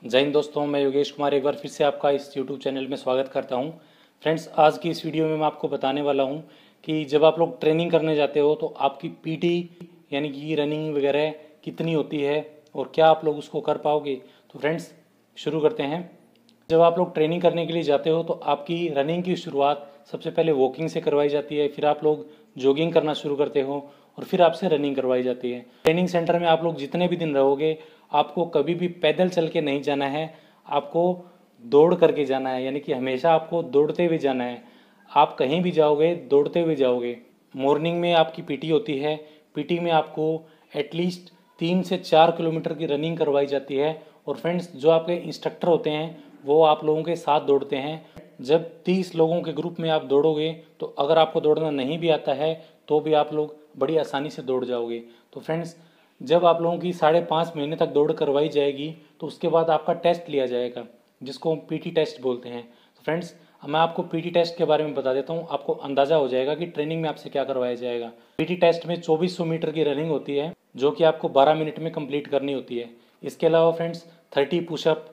जय हिंद दोस्तों, मैं योगेश कुमार एक बार फिर से आपका इस YouTube चैनल में स्वागत करता हूं। फ्रेंड्स, आज की इस वीडियो में मैं आपको बताने वाला हूं कि जब आप लोग ट्रेनिंग करने जाते हो तो आपकी पीटी यानी कि रनिंग वगैरह कितनी होती है और क्या आप लोग उसको कर पाओगे। तो फ्रेंड्स, शुरू करते हैं। जब आप लोग ट्रेनिंग करने के लिए जाते हो तो आपकी रनिंग की शुरुआत सबसे पहले वॉकिंग से करवाई जाती है, फिर आप लोग जॉगिंग करना शुरू करते हो और फिर आपसे रनिंग करवाई जाती है। ट्रेनिंग सेंटर में आप लोग जितने भी दिन रहोगे आपको कभी भी पैदल चल के नहीं जाना है, आपको दौड़ करके जाना है, यानी कि हमेशा आपको दौड़ते हुए जाना है। आप कहीं भी जाओगे दौड़ते हुए जाओगे। मॉर्निंग में आपकी पीटी होती है, पीटी में आपको एटलीस्ट 3 से 4 किलोमीटर की रनिंग करवाई जाती है। और फ्रेंड्स, जो आपके इंस्ट्रक्टर होते हैं वो आप लोगों के साथ दौड़ते हैं। जब 30 लोगों के ग्रुप में आप दौड़ोगे तो अगर आपको दौड़ना नहीं भी आता है तो भी आप लोग बड़ी आसानी से दौड़ जाओगे। तो फ्रेंड्स, जब आप लोगों की 5.5 महीने तक दौड़ करवाई जाएगी तो उसके बाद आपका टेस्ट लिया जाएगा, जिसको हम पीटी टेस्ट बोलते हैं। तो फ्रेंड्स, मैं आपको पीटी टेस्ट के बारे में बता देता हूँ, आपको अंदाज़ा हो जाएगा कि ट्रेनिंग में आपसे क्या करवाया जाएगा। पीटी टेस्ट में 2400 मीटर की रनिंग होती है जो कि आपको 12 मिनट में कंप्लीट करनी होती है। इसके अलावा फ्रेंड्स 30 पुशअप,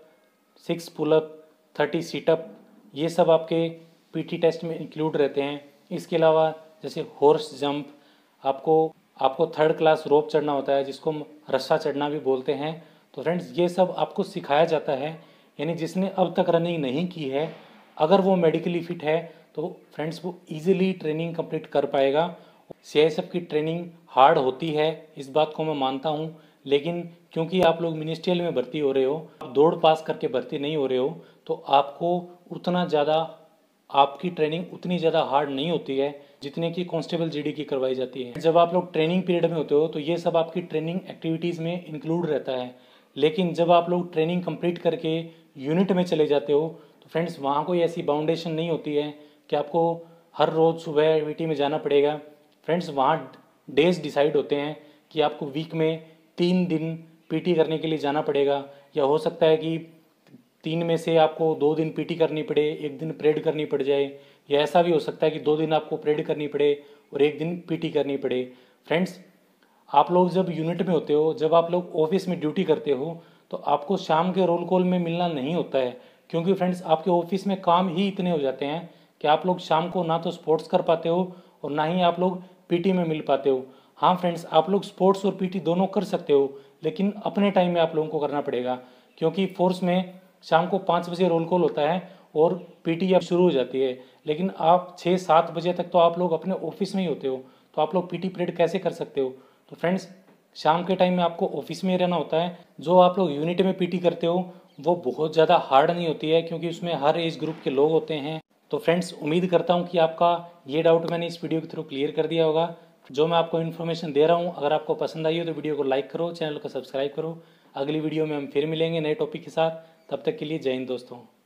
6 पुलअप, 30 सीटअप, ये सब आपके पीटी टेस्ट में इंक्लूड रहते हैं। इसके अलावा जैसे हॉर्स जंप, आपको आपको 3rd क्लास रोप चढ़ना होता है, जिसको हम रस्सा चढ़ना भी बोलते हैं। तो फ्रेंड्स, ये सब आपको सिखाया जाता है। यानी जिसने अब तक रनिंग नहीं की है, अगर वो मेडिकली फिट है तो फ्रेंड्स वो इजीली ट्रेनिंग कंप्लीट कर पाएगा। सीआईएसएफ की ट्रेनिंग हार्ड होती है, इस बात को मैं मानता हूँ, लेकिन क्योंकि आप लोग मिनिस्ट्रियल में भर्ती हो रहे हो, आप दौड़ पास करके भर्ती नहीं हो रहे हो, तो आपको उतना ज़्यादा आपकी ट्रेनिंग उतनी ज़्यादा हार्ड नहीं होती है जितने की कांस्टेबल जीडी की करवाई जाती है। जब आप लोग ट्रेनिंग पीरियड में होते हो तो ये सब आपकी ट्रेनिंग एक्टिविटीज़ में इंक्लूड रहता है, लेकिन जब आप लोग ट्रेनिंग कंप्लीट करके यूनिट में चले जाते हो तो फ्रेंड्स वहाँ कोई ऐसी बाउंडेशन नहीं होती है कि आपको हर रोज़ सुबह वीटी में जाना पड़ेगा। फ्रेंड्स, वहाँ डेज डिसाइड होते हैं कि आपको वीक में 3 दिन पीटी करने के लिए जाना पड़ेगा, या हो सकता है कि 3 में से आपको 2 दिन पीटी करनी पड़े, 1 दिन परेड करनी पड़ जाए, या ऐसा भी हो सकता है कि 2 दिन आपको परेड करनी पड़े और 1 दिन पीटी करनी पड़े। फ्रेंड्स, आप लोग जब यूनिट में होते हो, जब आप लोग ऑफिस में ड्यूटी करते हो तो आपको शाम के रोल कॉल में मिलना नहीं होता है, क्योंकि फ्रेंड्स आपके ऑफिस में काम ही इतने हो जाते हैं कि आप लोग शाम को ना तो स्पोर्ट्स कर पाते हो और ना ही आप लोग पीटी में मिल पाते हो। हाँ फ्रेंड्स, आप लोग स्पोर्ट्स और पीटी दोनों कर सकते हो, लेकिन अपने टाइम में आप लोगों को करना पड़ेगा, क्योंकि फोर्स में शाम को 5 बजे रोल कॉल होता है और पीटी अब शुरू हो जाती है, लेकिन आप 6-7 बजे तक तो आप लोग अपने ऑफिस में ही होते हो, तो आप लोग पीटी पीरियड कैसे कर सकते हो। तो फ्रेंड्स, शाम के टाइम में आपको ऑफिस में ही रहना होता है। जो आप लोग यूनिट में पीटी करते हो वो बहुत ज़्यादा हार्ड नहीं होती है, क्योंकि उसमें हर एज ग्रुप के लोग होते हैं। तो फ्रेंड्स, उम्मीद करता हूँ कि आपका ये डाउट मैंने इस वीडियो के थ्रू क्लियर कर दिया होगा। जो मैं आपको इन्फॉर्मेशन दे रहा हूँ, अगर आपको पसंद आई हो तो वीडियो को लाइक करो, चैनल को सब्सक्राइब करो। अगली वीडियो में हम फिर मिलेंगे नए टॉपिक के साथ। तब तक के लिए जय हिंद दोस्तों।